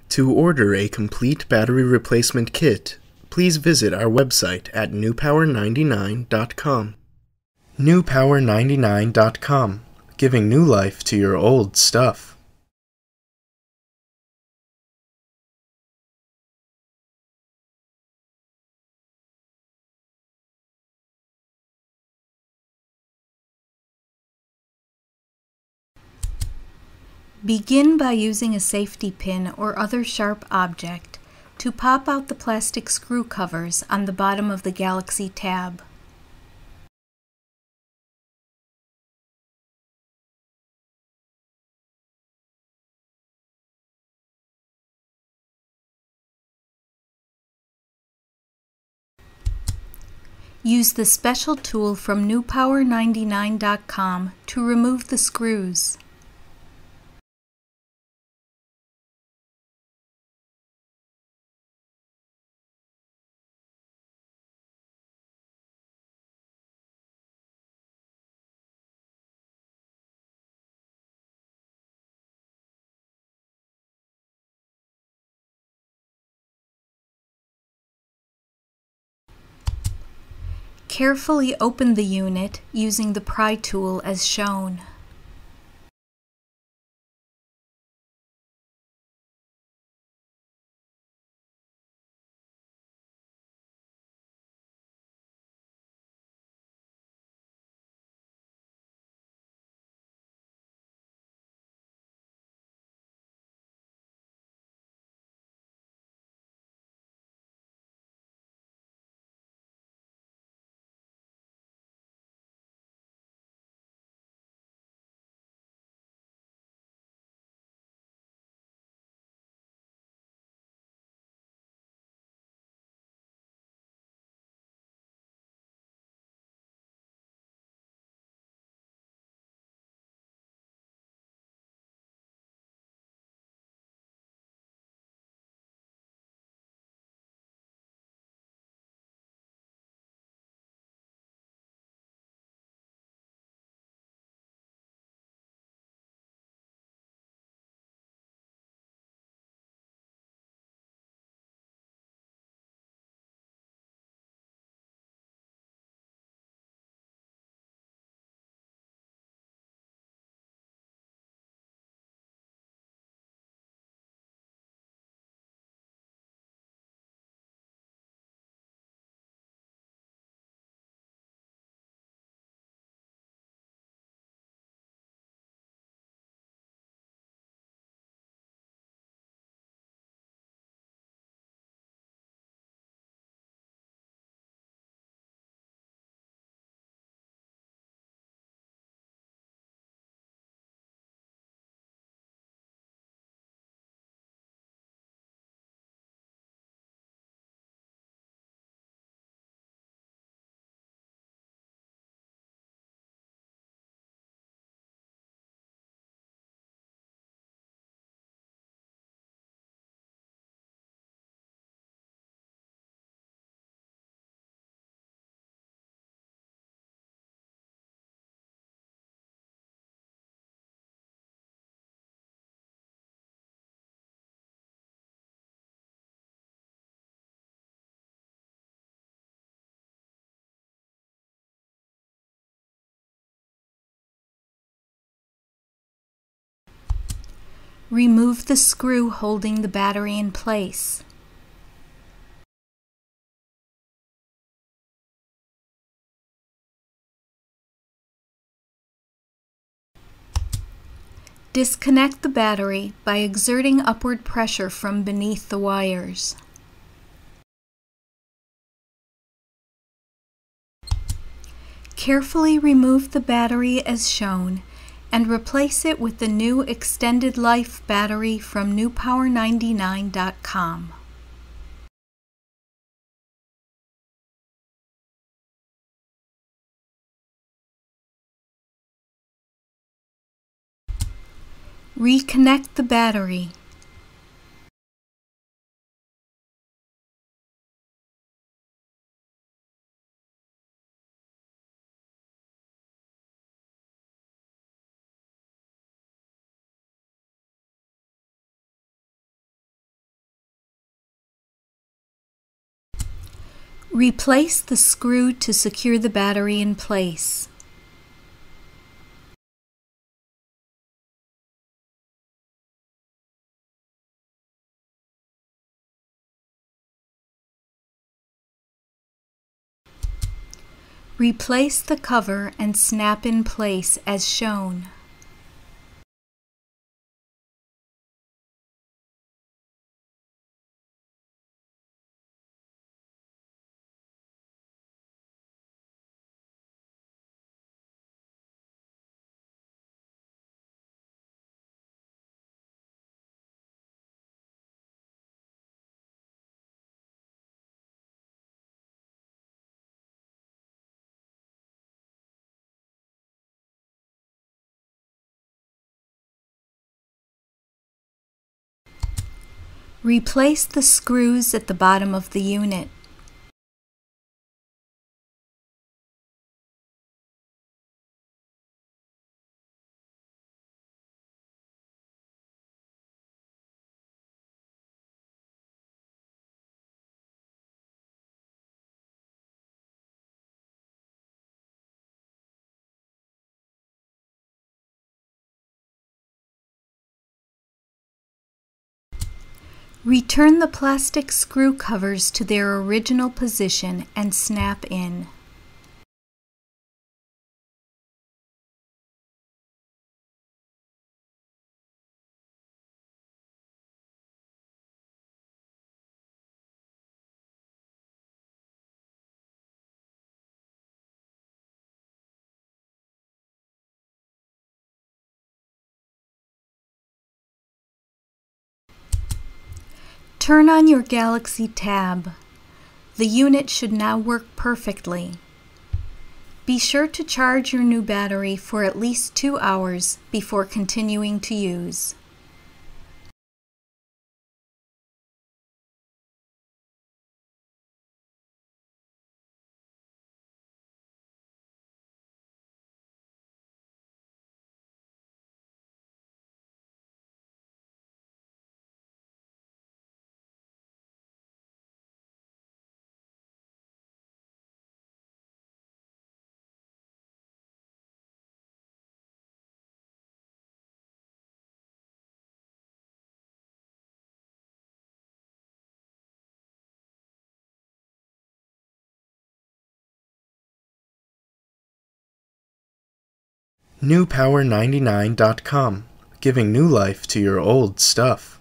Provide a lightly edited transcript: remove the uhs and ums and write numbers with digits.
To order a complete battery replacement kit, please visit our website at newpower99.com. newpower99.com, giving new life to your old stuff. Begin by using a safety pin or other sharp object to pop out the plastic screw covers on the bottom of the Galaxy tab. Use the special tool from newpower99.com to remove the screws. Carefully open the unit using the pry tool as shown. Remove the screw holding the battery in place. Disconnect the battery by exerting upward pressure from beneath the wires. Carefully remove the battery as shown and replace it with the new extended life battery from newpower99.com. Reconnect the battery. Replace the screw to secure the battery in place. Replace the cover and snap in place as shown. Replace the screws at the bottom of the unit. Return the plastic screw covers to their original position and snap in. Turn on your Galaxy tab. The unit should now work perfectly. Be sure to charge your new battery for at least 2 hours before continuing to use. NewPower99.com, giving new life to your old stuff.